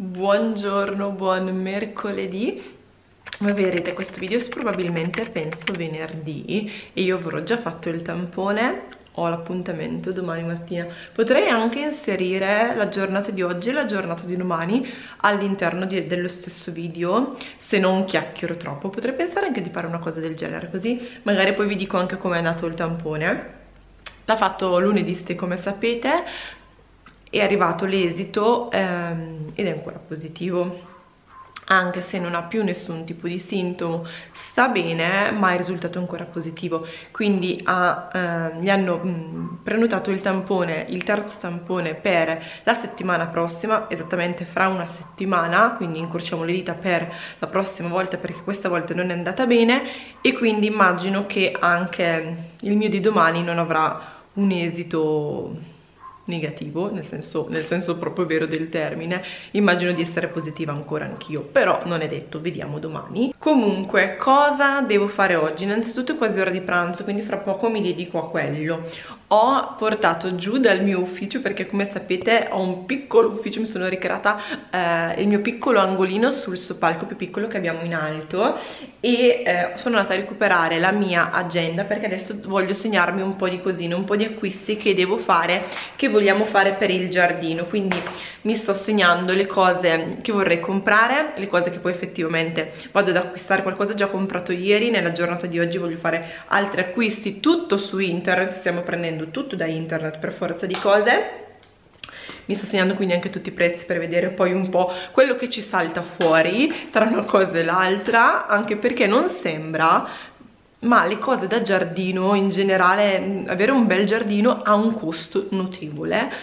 Buongiorno, buon mercoledì. Voi vedrete questo video probabilmente penso venerdì e io avrò già fatto il tampone, ho l'appuntamento domani mattina. Potrei anche inserire la giornata di oggi e la giornata di domani all'interno dello stesso video, se non chiacchiero troppo. Potrei pensare anche di fare una cosa del genere, così magari poi vi dico anche com'è andato il tampone. L'ha fatto lunedì, come sapete. È arrivato l'esito ed è ancora positivo, anche se non ha più nessun tipo di sintomo, sta bene, ma è risultato ancora positivo. Quindi gli hanno prenotato il tampone, il terzo tampone per la settimana prossima, esattamente fra una settimana, quindi incrociamo le dita per la prossima volta, perché questa volta non è andata bene, e quindi immagino che anche il mio di domani non avrà un esito negativo, nel senso proprio vero del termine. Immagino di essere positiva ancora anch'io, però non è detto, vediamo domani. Comunque, cosa devo fare oggi? Innanzitutto è quasi ora di pranzo, quindi fra poco mi dedico a quello. Ho portato giù dal mio ufficio, perché come sapete ho un piccolo ufficio, mi sono ricreata il mio piccolo angolino sul soppalco più piccolo che abbiamo in alto, e sono andata a recuperare la mia agenda, perché adesso voglio segnarmi un po' di cosine, un po' di acquisti che devo fare, che vogliamo fare per il giardino. Quindi mi sto segnando le cose che vorrei comprare, le cose che poi effettivamente vado ad acquistare. Qualcosa già comprato ieri, nella giornata di oggi voglio fare altri acquisti, tutto su internet, stiamo prendendo tutto da internet per forza di cose. Mi sto segnando quindi anche tutti i prezzi per vedere poi un po' quello che ci salta fuori tra una cosa e l'altra, anche perché non sembra, ma le cose da giardino in generale, avere un bel giardino ha un costo notevole,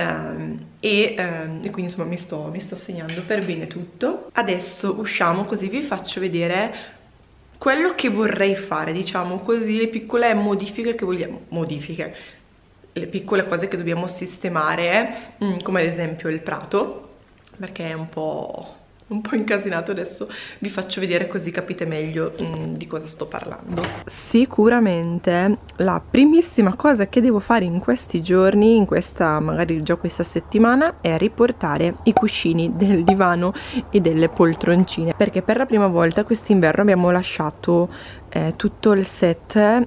e quindi insomma mi sto segnando per bene tutto. Adesso usciamo, così vi faccio vedere quello che vorrei fare, diciamo così, le piccole modifiche che vogliamo, le piccole cose che dobbiamo sistemare, come ad esempio il prato, perché è un po' incasinato. Adesso vi faccio vedere, così capite meglio di cosa sto parlando. Sicuramente la primissima cosa che devo fare in questi giorni, magari già questa settimana, è riportare i cuscini del divano e delle poltroncine, perché per la prima volta quest'inverno abbiamo lasciato tutto il set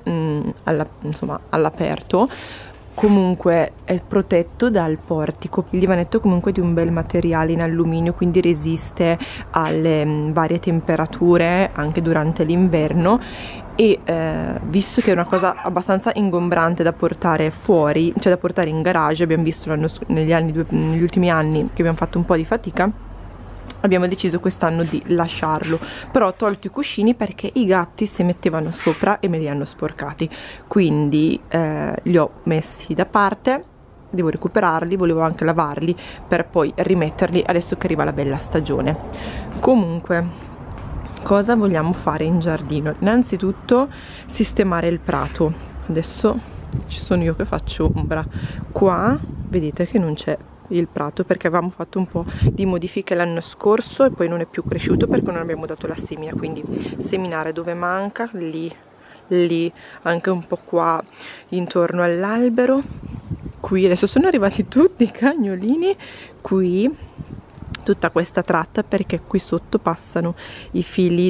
all'aperto. Comunque è protetto dal portico. Il divanetto comunque è di un bel materiale in alluminio, quindi resiste alle varie temperature anche durante l'inverno, e visto che è una cosa abbastanza ingombrante da portare fuori, cioè da portare in garage, abbiamo visto negli ultimi anni che abbiamo fatto un po' di fatica, abbiamo deciso quest'anno di lasciarlo. Però ho tolto i cuscini perché i gatti si mettevano sopra e me li hanno sporcati, quindi li ho messi da parte. Devo recuperarli, volevo anche lavarli per poi rimetterli adesso che arriva la bella stagione. Comunque, cosa vogliamo fare in giardino? Innanzitutto sistemare il prato. Adesso ci sono io che faccio ombra. Qua vedete che non c'è il prato, perché avevamo fatto un po' di modifiche l'anno scorso e poi non è più cresciuto perché non abbiamo dato la semina, quindi seminare dove manca, lì, anche un po' qua intorno all'albero. Qui adesso sono arrivati tutti i cagnolini, qui tutta questa tratta, perché qui sotto passano i fili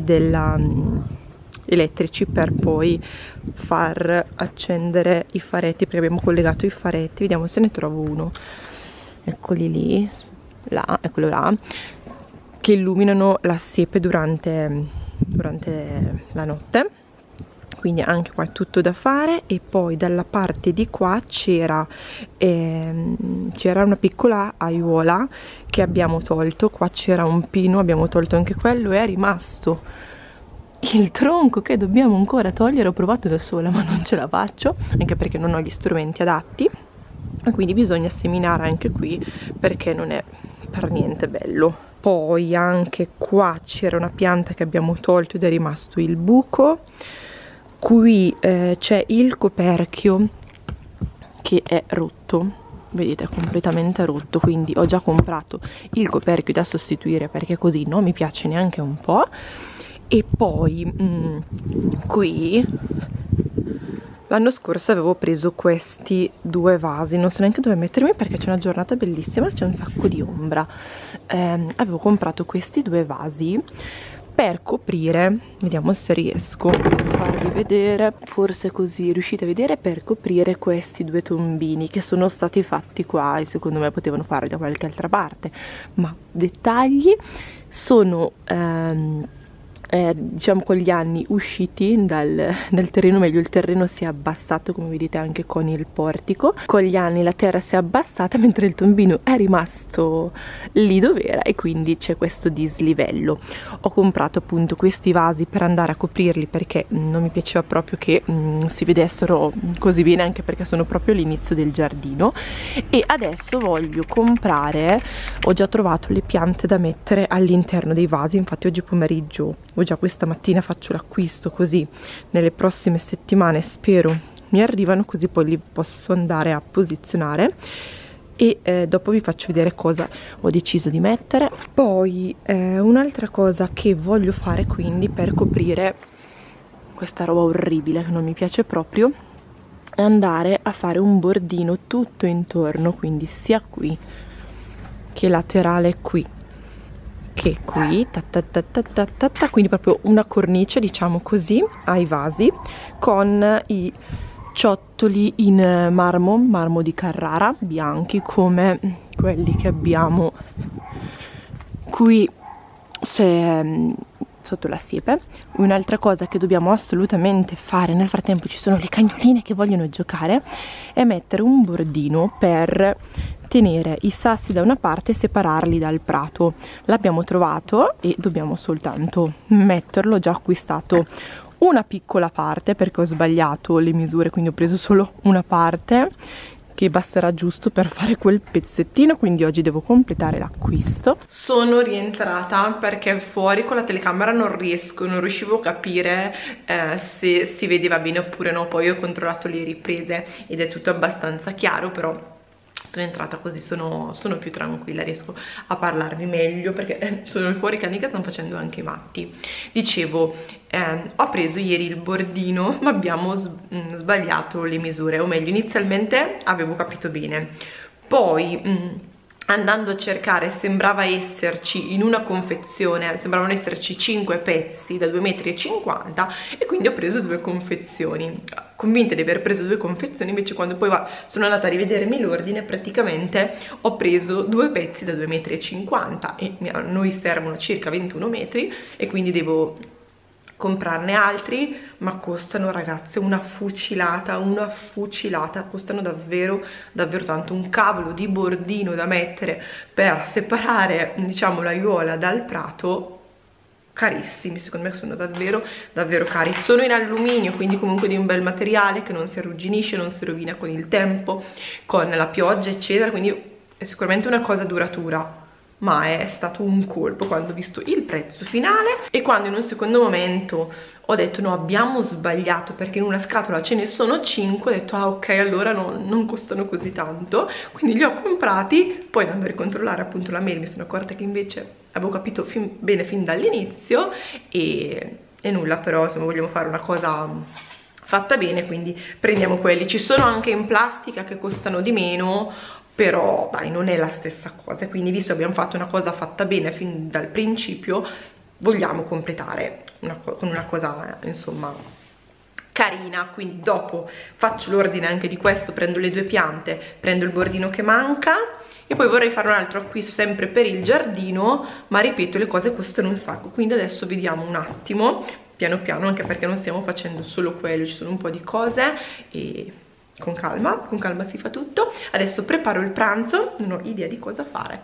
elettrici per poi far accendere i faretti, perché abbiamo collegato i faretti. Vediamo se ne trovo uno. Eccoli lì, là, eccolo là, che illuminano la siepe durante la notte. Quindi anche qua è tutto da fare. E poi dalla parte di qua c'era una piccola aiuola che abbiamo tolto. Qua c'era un pino, abbiamo tolto anche quello, e è rimasto il tronco che dobbiamo ancora togliere. Ho provato da sola ma non ce la faccio, anche perché non ho gli strumenti adatti, e quindi bisogna seminare anche qui perché non è per niente bello. Poi anche qua c'era una pianta che abbiamo tolto ed è rimasto il buco. Qui c'è il coperchio che è rotto, vedete, è completamente rotto, quindi ho già comprato il coperchio da sostituire perché così non mi piace neanche un po'. E poi qui L'anno scorso avevo preso questi due vasi, non so neanche dove mettermi perché c'è una giornata bellissima, c'è un sacco di ombra. Avevo comprato questi due vasi per coprire, vediamo se riesco a farvi vedere, forse così riuscite a vedere, per coprire questi due tombini che sono stati fatti qua e secondo me potevano farli da qualche altra parte, ma dettagli. Sono diciamo con gli anni usciti dal terreno, meglio il terreno si è abbassato, come vedete anche con il portico, con gli anni la terra si è abbassata mentre il tombino è rimasto lì dove era e quindi c'è questo dislivello. Ho comprato appunto questi vasi per andare a coprirli perché non mi piaceva proprio che si vedessero così bene, anche perché sono proprio all'inizio del giardino, e adesso voglio comprare, ho già trovato le piante da mettere all'interno dei vasi, infatti oggi pomeriggio o già questa mattina faccio l'acquisto, così nelle prossime settimane spero mi arrivano, così poi li posso andare a posizionare e dopo vi faccio vedere cosa ho deciso di mettere. Poi un'altra cosa che voglio fare quindi per coprire questa roba orribile che non mi piace proprio è andare a fare un bordino tutto intorno, quindi sia qui che laterale qui che qui, quindi proprio una cornice, diciamo così, ai vasi con i ciottoli in marmo di Carrara, bianchi come quelli che abbiamo qui sotto la siepe. Un'altra cosa che dobbiamo assolutamente fare, nel frattempo ci sono le cagnoline che vogliono giocare, è mettere un bordino per tenere i sassi da una parte e separarli dal prato. L'abbiamo trovato e dobbiamo soltanto metterlo, ho già acquistato una piccola parte perché ho sbagliato le misure, quindi ho preso solo una parte che basterà giusto per fare quel pezzettino, quindi oggi devo completare l'acquisto. Sono rientrata perché fuori con la telecamera non riuscivo a capire se si vedeva bene oppure no. Poi ho controllato le riprese ed è tutto abbastanza chiaro, però sono entrata così sono più tranquilla, riesco a parlarvi meglio perché sono fuori cani che stanno facendo anche i matti. Dicevo, ho preso ieri il bordino ma abbiamo sbagliato le misure, o meglio inizialmente avevo capito bene, poi andando a cercare sembrava esserci in una confezione, sembravano esserci 5 pezzi da 2,50 m e quindi ho preso 2 confezioni, convinta di aver preso 2 confezioni, invece quando poi sono andata a rivedermi l'ordine praticamente ho preso 2 pezzi da 2,50 m e a noi servono circa 21 metri e quindi devo comprarne altri, ma costano, ragazze, una fucilata, costano davvero tanto. Un cavolo di bordino da mettere per separare, diciamo, l'aiuola dal prato, carissimi, secondo me sono davvero cari. Sono in alluminio, quindi comunque di un bel materiale che non si arrugginisce, non si rovina con il tempo, con la pioggia eccetera, quindi è sicuramente una cosa duratura. Ma è stato un colpo quando ho visto il prezzo finale e quando in un secondo momento ho detto no, abbiamo sbagliato perché in una scatola ce ne sono 5, ho detto ah ok, allora non costano così tanto, quindi li ho comprati. Poi andando a ricontrollare appunto la mail mi sono accorta che invece avevo capito bene fin dall'inizio e nulla, però insomma vogliamo fare una cosa fatta bene, quindi prendiamo quelli. Ci sono anche in plastica che costano di meno, però dai, non è la stessa cosa, quindi visto che abbiamo fatto una cosa fatta bene fin dal principio, vogliamo completare con una cosa insomma carina. Quindi dopo faccio l'ordine anche di questo, prendo le 2 piante, prendo il bordino che manca e poi vorrei fare un altro acquisto sempre per il giardino, ma ripeto, le cose costano un sacco, quindi adesso vediamo un attimo piano piano, anche perché non stiamo facendo solo quello, ci sono un po' di cose e con calma si fa tutto. Adesso preparo il pranzo, non ho idea di cosa fare.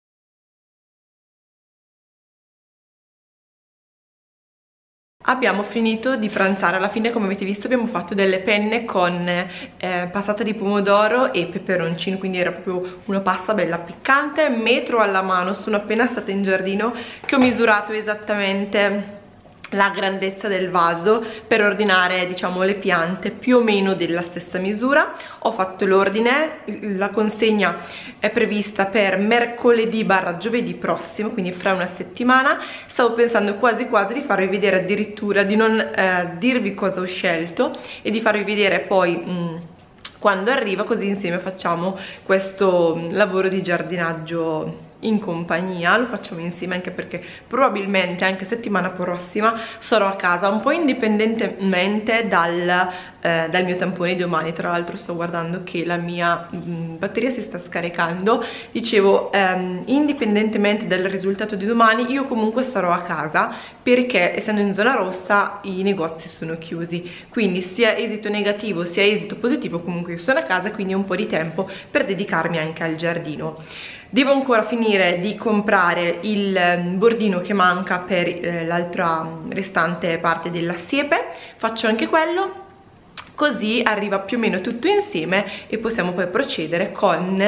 Abbiamo finito di pranzare, alla fine come avete visto abbiamo fatto delle penne con passata di pomodoro e peperoncino, quindi era proprio una pasta bella piccante, metro alla mano. Sono appena stata in giardino che ho misurato esattamente la grandezza del vaso per ordinare, diciamo, le piante più o meno della stessa misura. Ho fatto l'ordine, la consegna è prevista per mercoledì/giovedì prossimo, quindi fra una settimana. Stavo pensando quasi quasi di farvi vedere, addirittura di non dirvi cosa ho scelto e di farvi vedere poi quando arriva, così insieme facciamo questo lavoro di giardinaggio in compagnia. Lo facciamo insieme, anche perché probabilmente anche settimana prossima sarò a casa, un po' indipendentemente dal mio tampone di domani. Tra l'altro sto guardando che la mia batteria si sta scaricando. Dicevo, indipendentemente dal risultato di domani, io comunque sarò a casa, perché essendo in zona rossa i negozi sono chiusi, quindi sia esito negativo sia esito positivo comunque io sono a casa, quindi ho un po' di tempo per dedicarmi anche al giardino. Devo ancora finire di comprare il bordino che manca per l'altra restante parte della siepe, faccio anche quello, così arriva più o meno tutto insieme e possiamo poi procedere con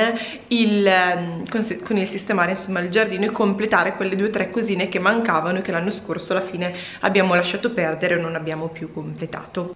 il sistemare, insomma, il giardino e completare quelle 2 o 3 cosine che mancavano e che l'anno scorso alla fine abbiamo lasciato perdere e non abbiamo più completato.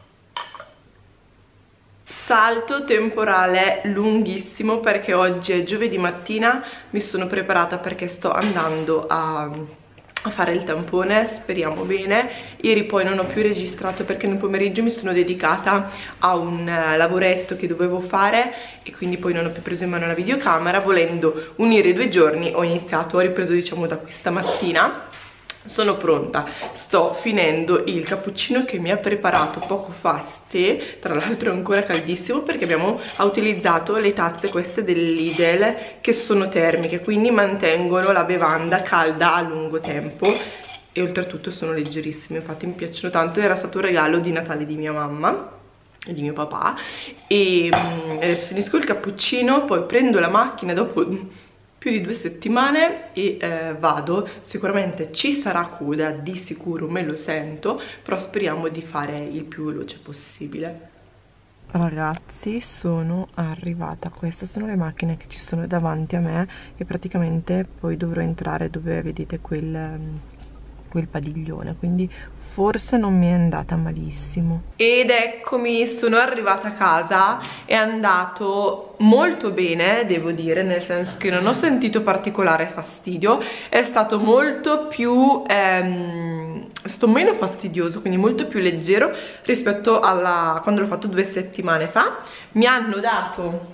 Salto temporale lunghissimo, perché oggi è giovedì mattina, mi sono preparata perché sto andando a fare il tampone, speriamo bene. Ieri poi non ho più registrato perché nel pomeriggio mi sono dedicata a un lavoretto che dovevo fare e quindi poi non ho più preso in mano la videocamera. Volendo unire i 2 giorni ho ripreso, diciamo, da questa mattina. Sono pronta, sto finendo il cappuccino che mi ha preparato poco fa Ste, tra l'altro è ancora caldissimo perché ha utilizzato le tazze queste del Lidl che sono termiche, quindi mantengono la bevanda calda a lungo tempo e oltretutto sono leggerissime, infatti mi piacciono tanto. Era stato un regalo di Natale di mia mamma e di mio papà. E adesso finisco il cappuccino, poi prendo la macchina dopo più di 2 settimane e vado. Sicuramente ci sarà coda, di sicuro me lo sento, però speriamo di fare il più veloce possibile. Ragazzi, sono arrivata, queste sono le macchine che ci sono davanti a me e praticamente poi dovrò entrare dove vedete quel padiglione, quindi forse non mi è andata malissimo. Ed eccomi, sono arrivata a casa, è andato molto bene, devo dire, nel senso che non ho sentito particolare fastidio, è stato molto più è stato meno fastidioso, quindi molto più leggero rispetto a quando l'ho fatto 2 settimane fa. Mi hanno dato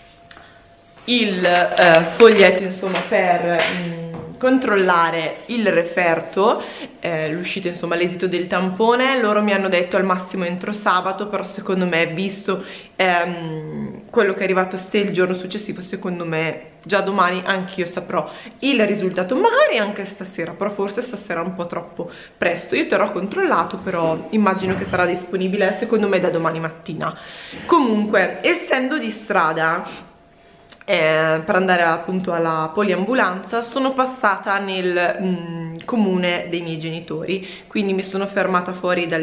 il foglietto, insomma, per controllare il referto, l'uscita, insomma, l'esito del tampone. Loro mi hanno detto al massimo entro sabato, però secondo me, visto quello che è arrivato il giorno successivo, secondo me già domani anch'io saprò il risultato, magari anche stasera, però forse stasera è un po' troppo presto. Io terrò controllato, però immagino che sarà disponibile secondo me da domani mattina. Comunque, essendo di strada per andare appunto alla poliambulanza, sono passata nel comune dei miei genitori, quindi mi sono fermata fuori da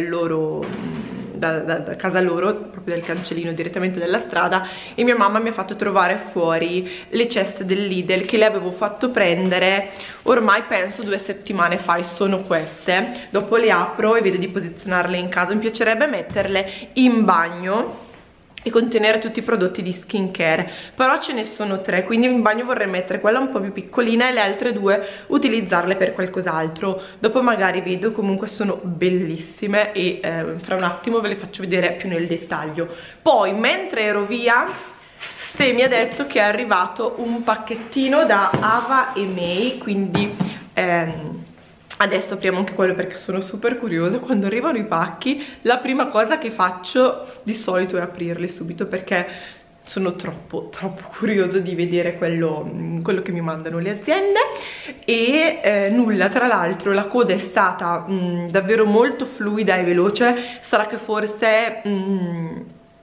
casa loro, proprio dal cancellino direttamente dalla strada, e mia mamma mi ha fatto trovare fuori le ceste del Lidl che le avevo fatto prendere ormai penso 2 settimane fa, e sono queste. Dopo le apro e vedo di posizionarle in casa. Mi piacerebbe metterle in bagno e contenere tutti i prodotti di skincare, però ce ne sono 3, quindi in bagno vorrei mettere quella un po' più piccolina e le altre 2 utilizzarle per qualcos'altro. Dopo magari vedo, comunque sono bellissime e fra un attimo ve le faccio vedere più nel dettaglio. Poi mentre ero via, Ste mi ha detto che è arrivato un pacchettino da Ava e May, quindi adesso apriamo anche quello perché sono super curiosa. Quando arrivano i pacchi la prima cosa che faccio di solito è aprirli subito, perché sono troppo curiosa di vedere quello che mi mandano le aziende. E nulla, tra l'altro la coda è stata davvero molto fluida e veloce. Sarà che forse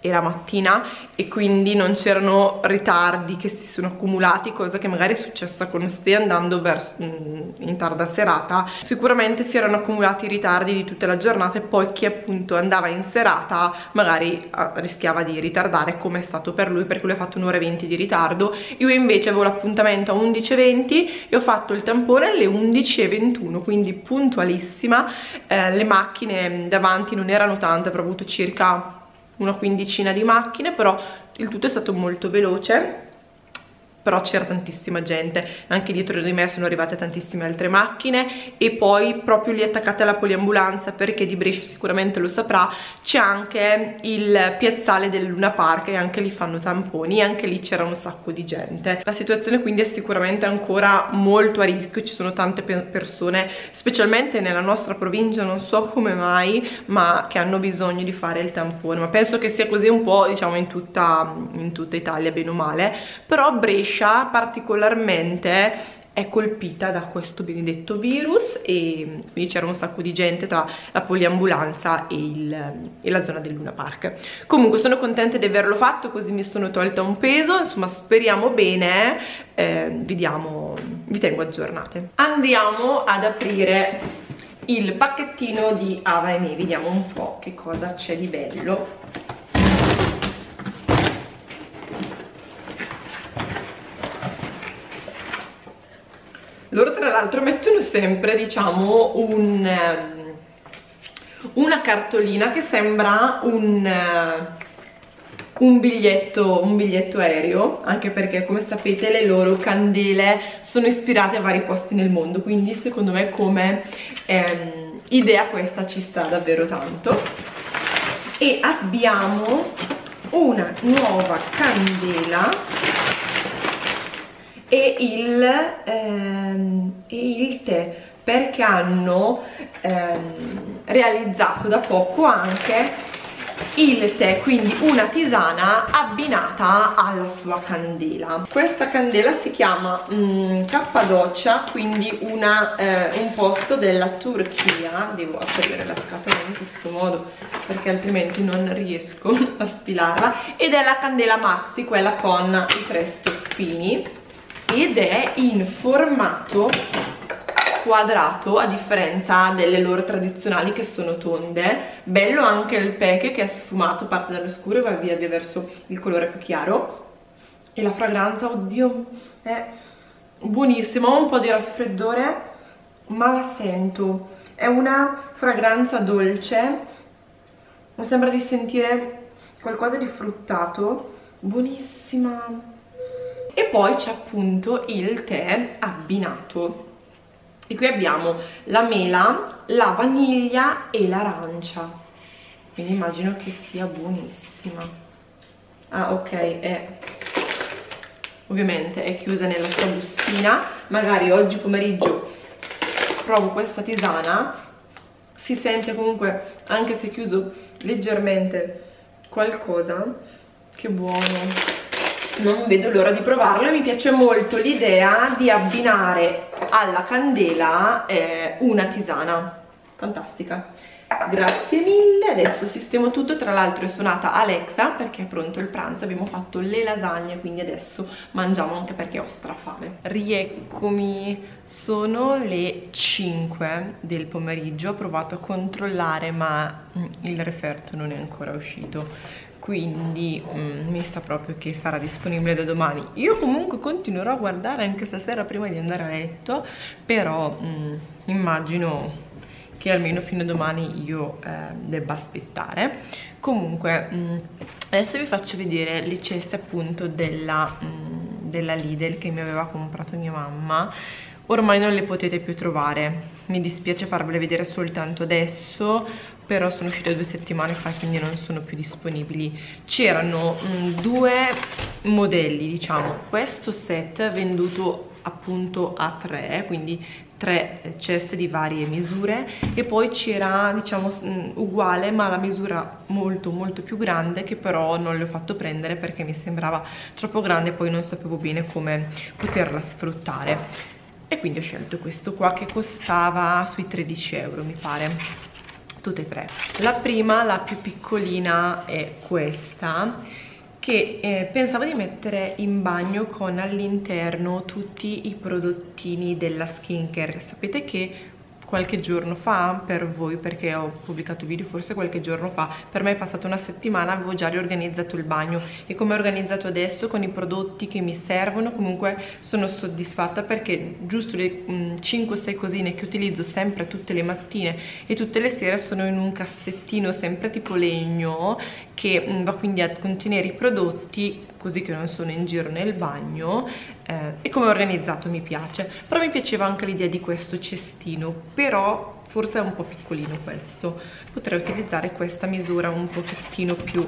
era mattina e quindi non c'erano ritardi che si sono accumulati, cosa che magari è successa con Ste andando verso in tarda serata. Sicuramente si erano accumulati i ritardi di tutta la giornata e poi chi appunto andava in serata magari rischiava di ritardare, come è stato per lui, perché lui ha fatto un'ora e 20 di ritardo. Io invece avevo l'appuntamento a 11:20 e ho fatto il tampone alle 11:21, quindi puntualissima. Le macchine davanti non erano tante, avrò avuto circa una quindicina di macchine, però il tutto è stato molto veloce. Però c'era tantissima gente, anche dietro di me sono arrivate tantissime altre macchine, e poi proprio lì attaccate alla poliambulanza, perché di Brescia sicuramente lo saprà, c'è anche il piazzale del Luna Park e anche lì fanno tamponi, e anche lì c'era un sacco di gente. La situazione quindi è sicuramente ancora molto a rischio, ci sono tante persone, specialmente nella nostra provincia, non so come mai, ma che hanno bisogno di fare il tampone, ma penso che sia così un po', diciamo, in tutta Italia, bene o male. Però Brescia particolarmente è colpita da questo benedetto virus, e quindi c'era un sacco di gente tra la poliambulanza e la zona del Luna Park. Comunque sono contenta di averlo fatto, così mi sono tolta un peso, insomma speriamo bene, vediamo, vi tengo aggiornate. Andiamo ad aprire il pacchettino di Ava e Me, vediamo un po' che cosa c'è di bello. Loro tra l'altro mettono sempre, diciamo, una cartolina che sembra un biglietto aereo, anche perché come sapete le loro candele sono ispirate a vari posti nel mondo, quindi secondo me come idea questa ci sta davvero tanto. E abbiamo una nuova candela e il tè, perché hanno realizzato da poco anche il tè, quindi una tisana abbinata alla sua candela. Questa candela si chiama Cappadocia, quindi un posto della Turchia. Devo aprire la scatola in questo modo perché altrimenti non riesco a sfilarla, ed è la candela Maxi, quella con i 3 stoppini, ed è in formato quadrato, a differenza delle loro tradizionali che sono tonde. Bello anche il peche che è sfumato, parte dallo scuro e va via verso il colore più chiaro, e la fragranza, oddio, è buonissima. Ho un po' di raffreddore ma la sento, è una fragranza dolce, mi sembra di sentire qualcosa di fruttato, buonissima. E poi c'è appunto il tè abbinato, e qui abbiamo la mela, la vaniglia e l'arancia, quindi immagino che sia buonissima. Ah, ok, ovviamente è chiusa nella sua bustina. Magari oggi pomeriggio provo questa tisana, si sente comunque, anche se chiuso leggermente, qualcosa. Che buono, non vedo l'ora di provarlo, e mi piace molto l'idea di abbinare alla candela una tisana, fantastica. Grazie mille, adesso sistemo tutto. Tra l'altro è suonata Alexa perché è pronto il pranzo, abbiamo fatto le lasagne, quindi adesso mangiamo, anche perché ho strafame. Rieccomi, sono le 5 del pomeriggio, ho provato a controllare ma il referto non è ancora uscito, quindi mi sa proprio che sarà disponibile da domani. Io comunque continuerò a guardare anche stasera prima di andare a letto, però immagino che almeno fino a domani io debba aspettare. Comunque adesso vi faccio vedere le ceste appunto della Lidl che mi aveva comprato mia mamma. Ormai non le potete più trovare, mi dispiace farvele vedere soltanto adesso, però sono uscite 2 settimane fa, quindi non sono più disponibili. C'erano 2 modelli, diciamo, questo set venduto appunto a 3, quindi 3 ceste di varie misure, e poi c'era, diciamo, uguale ma la misura molto più grande, che però non le ho fatto prendere perché mi sembrava troppo grande e poi non sapevo bene come poterla sfruttare, e quindi ho scelto questo qua che costava sui 13 euro mi pare. tutte e tre. La prima, la più piccolina, è questa, che pensavo di mettere in bagno con all'interno tutti i prodottini della skincare. Sapete che qualche giorno fa, per voi, perché ho pubblicato video forse qualche giorno fa, per me è passata una settimana, avevo già riorganizzato il bagno, e come ho organizzato adesso con i prodotti che mi servono comunque sono soddisfatta, perché giusto le 5-6 cosine che utilizzo sempre tutte le mattine e tutte le sere sono in un cassettino sempre tipo legno, che va quindi a contenere i prodotti così che non sono in giro nel bagno, e come ho organizzato mi piace. Però mi piaceva anche l'idea di questo cestino, però forse è un po' piccolino questo, potrei utilizzare questa misura un pochettino più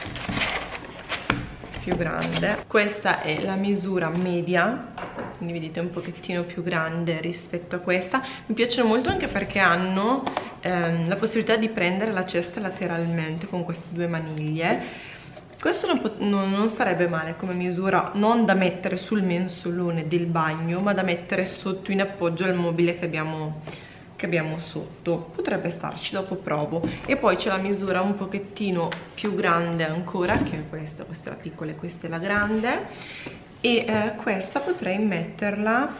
grande. Questa è la misura media, quindi vedete un pochettino più grande rispetto a questa. Mi piacciono molto anche perché hanno la possibilità di prendere la cesta lateralmente con queste due maniglie. Questo non sarebbe male come misura, non da mettere sul mensolone del bagno, ma da mettere sotto in appoggio al mobile che abbiamo sotto. Potrebbe starci, dopo provo. E poi c'è la misura un pochettino più grande ancora, che è questa è la piccola e questa è la grande, e questa potrei metterla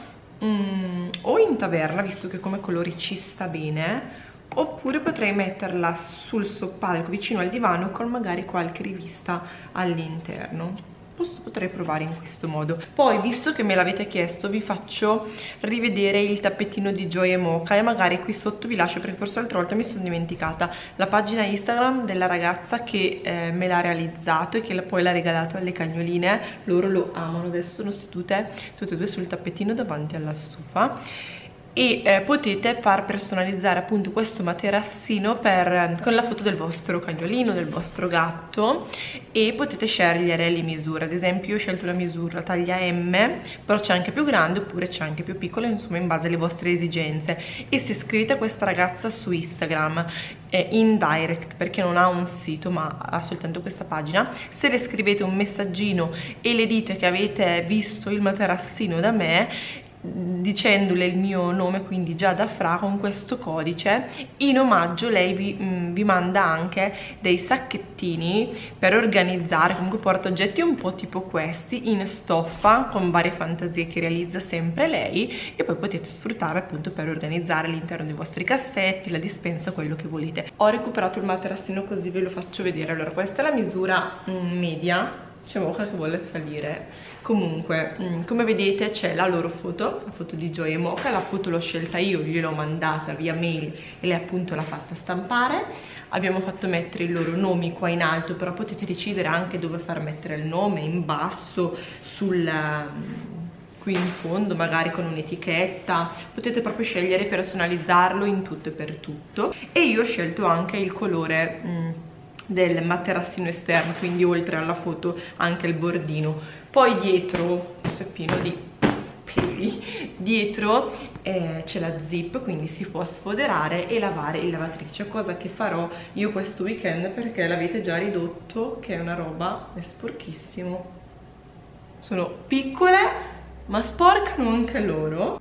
o in taverna, visto che come colori ci sta bene, oppure potrei metterla sul soppalco vicino al divano con magari qualche rivista all'interno. Potrei provare in questo modo. Poi, visto che me l'avete chiesto, vi faccio rivedere il tappetino di Joy Mocha, e magari qui sotto vi lascio, perché forse l'altra volta mi sono dimenticata, la pagina Instagram della ragazza che me l'ha realizzato e che poi l'ha regalato alle cagnoline. Loro lo amano. Adesso sono sedute tutte e due sul tappetino davanti alla stufa, e potete far personalizzare appunto questo materassino con la foto del vostro cagnolino, del vostro gatto, e potete scegliere le misure. Ad esempio io ho scelto la misura taglia M, però c'è anche più grande oppure c'è anche più piccolo, insomma in base alle vostre esigenze. E se scrivete a questa ragazza su Instagram in direct, perché non ha un sito ma ha soltanto questa pagina, se le scrivete un messaggino e le dite che avete visto il materassino da me, dicendole il mio nome, quindi Giada Fra, con questo codice, in omaggio lei vi manda anche dei sacchettini per organizzare, comunque porta oggetti un po' tipo questi in stoffa con varie fantasie che realizza sempre lei, e poi potete sfruttare appunto per organizzare all'interno dei vostri cassetti, la dispensa, quello che volete. Ho recuperato il materassino, così ve lo faccio vedere. Allora, questa è la misura media, c'è Mocha che vuole salire. Comunque, come vedete c'è la loro foto, la foto di Joy e Mocha. La foto l'ho scelta io, gliel'ho mandata via mail e lei appunto l'ha fatta stampare. Abbiamo fatto mettere i loro nomi qua in alto, però potete decidere anche dove far mettere il nome, in basso, qui in fondo, magari con un'etichetta. Potete proprio scegliere e personalizzarlo in tutto e per tutto. E io ho scelto anche il colore del materassino esterno, quindi oltre alla foto anche il bordino. Poi dietro, questo è pieno di peli, dietro c'è la zip, quindi si può sfoderare e lavare in lavatrice, cosa che farò io questo weekend, perché l'avete già ridotto che è una roba, è sporchissimo. Sono piccole ma sporcano anche loro.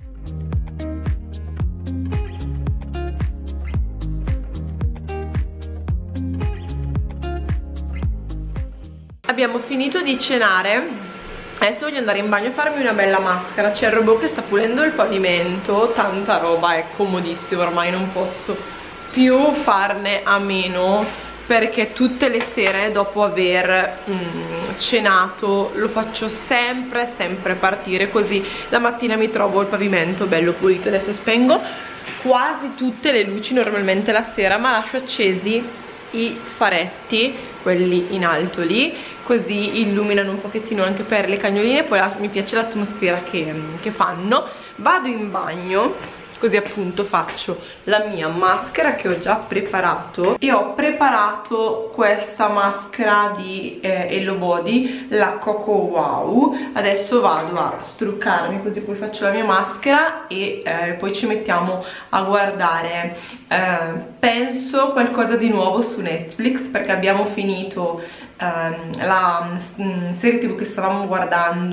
Abbiamo finito di cenare, adesso voglio andare in bagno a farmi una bella maschera. C'è il robot che sta pulendo il pavimento, tanta roba, è comodissimo, ormai non posso più farne a meno, perché tutte le sere dopo aver cenato lo faccio sempre partire, così la mattina mi trovo il pavimento bello pulito. Adesso spengo quasi tutte le luci normalmente la sera, ma lascio accesi i faretti, quelli in alto lì, così illuminano un pochettino anche per le cagnoline. Poi mi piace l'atmosfera che fanno. Vado in bagno, così appunto faccio la mia maschera che ho già preparato, e ho preparato questa maschera di Hello Body, la Coco Wow. Adesso vado a struccarmi, così poi faccio la mia maschera e poi ci mettiamo a guardare penso qualcosa di nuovo su Netflix, perché abbiamo finito la serie TV che stavamo guardando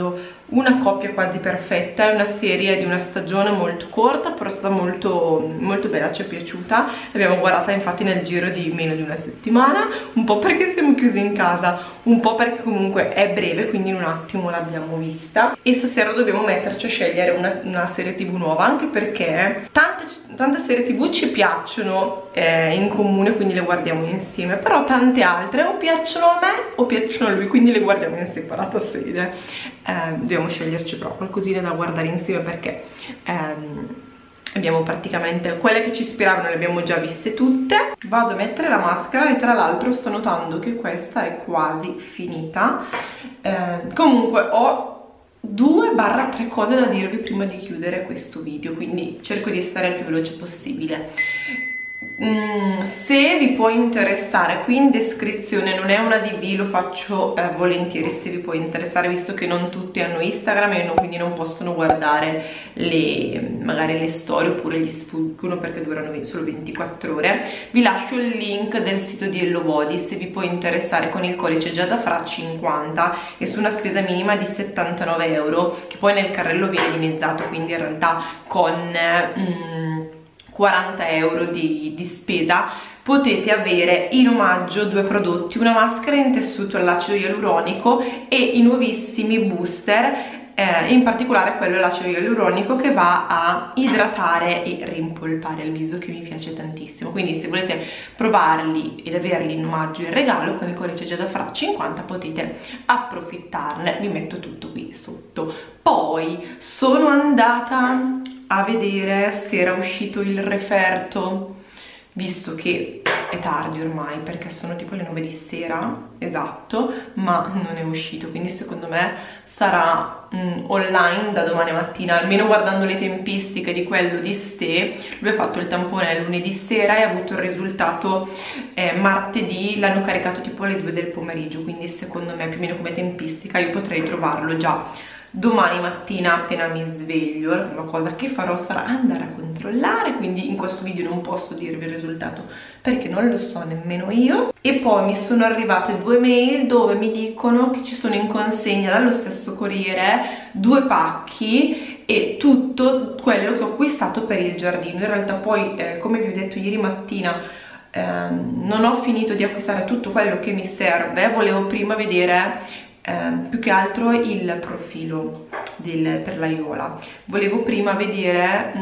una coppia quasi perfetta, è una serie di una stagione molto corta, però è stata molto, molto bella, ci è piaciuta. L'abbiamo guardata infatti nel giro di meno di una settimana, un po' perché siamo chiusi in casa, un po' perché comunque è breve, quindi in un attimo l'abbiamo vista. E stasera dobbiamo metterci a scegliere una serie tv nuova, anche perché tante serie tv ci piacciono in comune, quindi le guardiamo insieme, però tante altre o piacciono a me o piacciono a lui, quindi le guardiamo in separata sede. Dobbiamo sceglierci però qualcosina da guardare insieme, perché abbiamo praticamente quelle che ci ispiravano, le abbiamo già viste tutte. Vado a mettere la maschera e tra l'altro sto notando che questa è quasi finita. Comunque ho 2-3 cose da dirvi prima di chiudere questo video, quindi cerco di stare il più veloce possibile. Se vi può interessare, qui in descrizione, non è una DV, lo faccio volentieri se vi può interessare, visto che non tutti hanno Instagram e quindi non possono guardare magari le storie oppure gli sfuggono perché durano solo 24 ore. Vi lascio il link del sito di Hello Body se vi può interessare, con il codice GiadaFra50 e su una spesa minima di 79 euro, che poi nel carrello viene dimezzato, quindi in realtà con 40 euro di spesa potete avere in omaggio 2 prodotti: una maschera in tessuto all'acido ialuronico e i nuovissimi booster, in particolare quello all'acido ialuronico che va a idratare e rimpolpare il viso, che mi piace tantissimo. Quindi se volete provarli ed averli in omaggio in regalo, con il codice GiadaFra50 potete approfittarne. Vi metto tutto qui sotto. Poi sono andata a vedere se era uscito il referto, visto che è tardi ormai, perché sono tipo le 9 di sera, esatto, ma non è uscito, quindi secondo me sarà online da domani mattina, almeno guardando le tempistiche di quello di Ste. Lui ha fatto il tampone lunedì sera e ha avuto il risultato martedì, l'hanno caricato tipo alle 2 del pomeriggio, quindi secondo me più o meno come tempistica io potrei trovarlo già domani mattina appena mi sveglio. La prima cosa che farò sarà andare a controllare, quindi in questo video non posso dirvi il risultato perché non lo so nemmeno io. E poi mi sono arrivate 2 mail dove mi dicono che ci sono in consegna dallo stesso corriere 2 pacchi e tutto quello che ho acquistato per il giardino. In realtà poi come vi ho detto ieri mattina non ho finito di acquistare tutto quello che mi serve, volevo prima vedere più che altro il profilo per l'aiuola, volevo prima vedere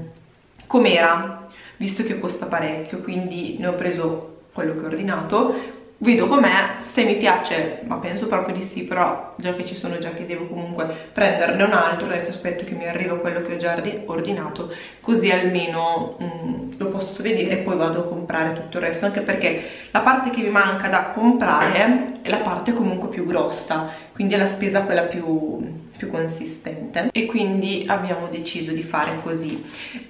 com'era, visto che costa parecchio, quindi ne ho preso quello che ho ordinato, vedo com'è, se mi piace, ma penso proprio di sì, però già che ci sono, già che devo comunque prenderne un altro, ho detto aspetto che mi arriva quello che ho già ordinato, così almeno lo posso vedere e poi vado a comprare tutto il resto, anche perché la parte che mi manca da comprare è la parte comunque più grossa, quindi è la spesa quella più consistente, e quindi abbiamo deciso di fare così.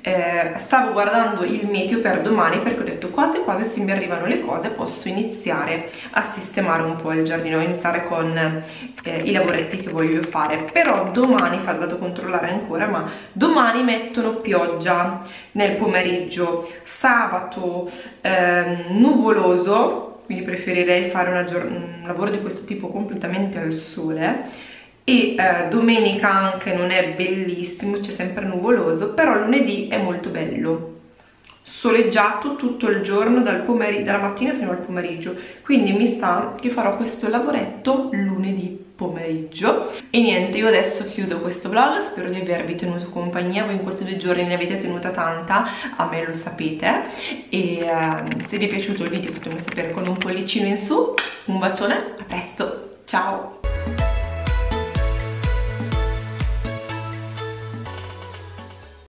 Stavo guardando il meteo per domani perché ho detto quasi quasi se mi arrivano le cose posso iniziare a sistemare un po' il giardino, iniziare con i lavoretti che voglio fare. Però domani, vado a controllare ancora, ma domani mettono pioggia nel pomeriggio, sabato nuvoloso, quindi preferirei fare un lavoro di questo tipo completamente al sole, e domenica anche non è bellissimo, c'è sempre nuvoloso, però lunedì è molto bello, soleggiato tutto il giorno dalla mattina fino al pomeriggio, quindi mi sa che farò questo lavoretto lunedì pomeriggio. E niente, io adesso chiudo questo vlog, spero di avervi tenuto compagnia, voi in questi 2 giorni ne avete tenuta tanta, a me lo sapete, e se vi è piaciuto il video fatemelo sapere con un pollicino in su, un bacione, a presto, ciao!